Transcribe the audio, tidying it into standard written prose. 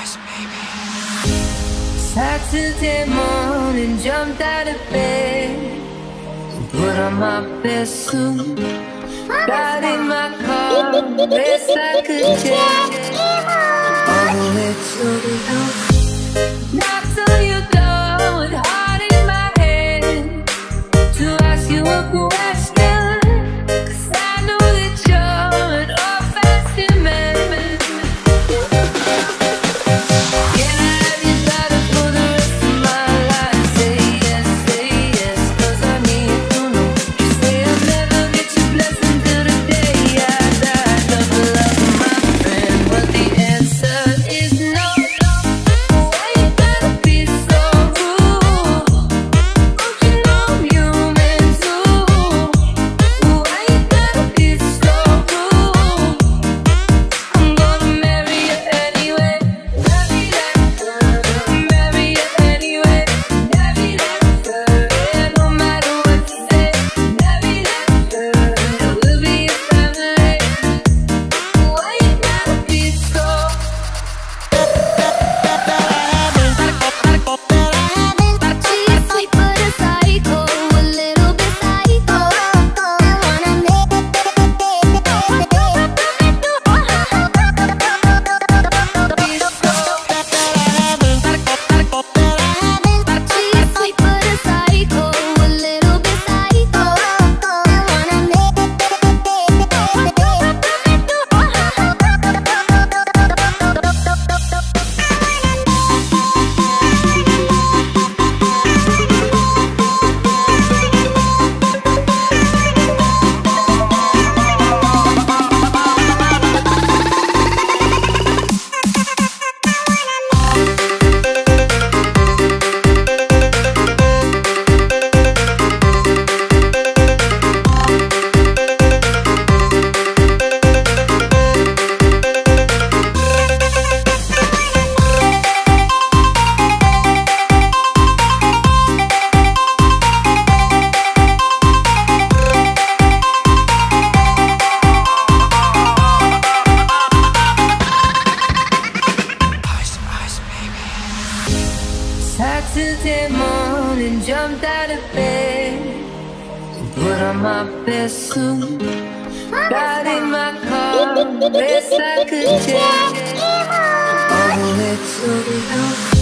Saturday morning, jumped out of bed, put on my best suit, got in my car, raced like a jet, all the way to the house. Knocked on your door with heart in my head to ask you a question, 'cause I know that you're an old-fashioned man. Saturday morning, jumped out of bed, put on my best suit, got in my car, raced like a jet, all the way to the house.